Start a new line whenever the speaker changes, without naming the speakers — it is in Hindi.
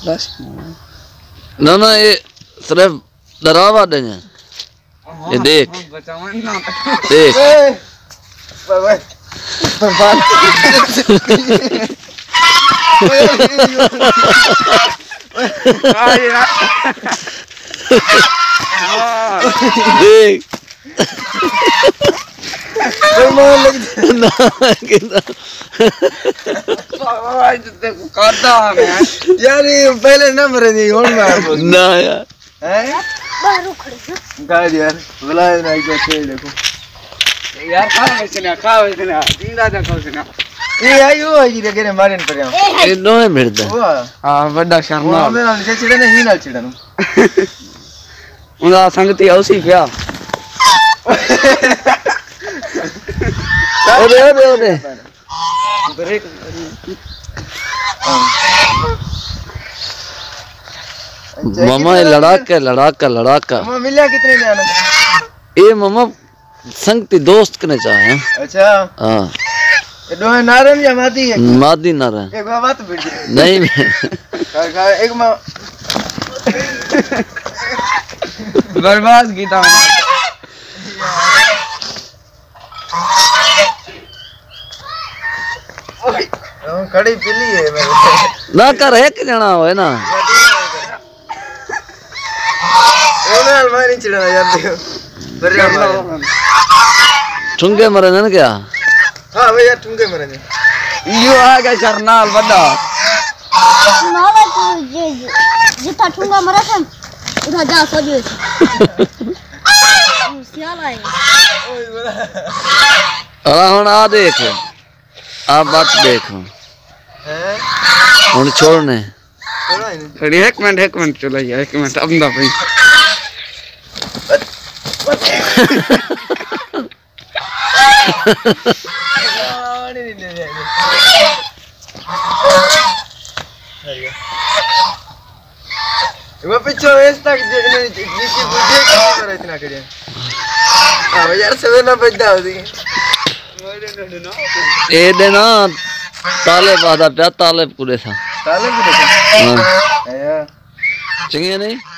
ना ना ये सिर्फ डरावा देंगे ये देख देख देख
यार ये पहले ना मरे नहीं और
ना यार
गाइस यार बुलाए ना कैसे देखो
यार खा वैसे ना जिंदा देखो से ना
ये आयो है जी देखे मारे न पर
ये नो है मिलता
हां बड़ा शर्मा
हमें ना से चिड़े नहीं ना चिड़े नु
उनका संगति औसी क्या
ओरे
ब्रेक
मामा ये लड़ाका
मामा मिला कितने में आना
ये मामा संगति दोस्त कने चाहे
अच्छा
हां
ये दो है नारन या मादी है
मादी नारन
एक बात बिड़
नहीं
एक मां
बर्बाद गीता
कड़ी पीली है
ना कर एक जना होए ना
ओने अलमारी चिड़ना यार देखो बर्बाद
ठुंगे मरे ना क्या
हां भैया ठुंगे मरे ने
यो आ गया करनाल बड़ा
नाला जितना ठुंगा मरा था उधर जा सो जो सियाला है
ओए बड़ा
हुन आ देख आ बात देखो
हैं
हुन छोड़ने
थोड़ा ही नहीं
थोड़ी एक मिनट चलो यार एक मिनट अब ना भाई
नहीं ले वो पीछे इस तक जी की बुझे क्या कर इतना करिए हां यार सवेरा बजदा होती
ए देना ताले बादा पे ताले पूरे था
ताले भी देखो
हां
आया
चंगे नहीं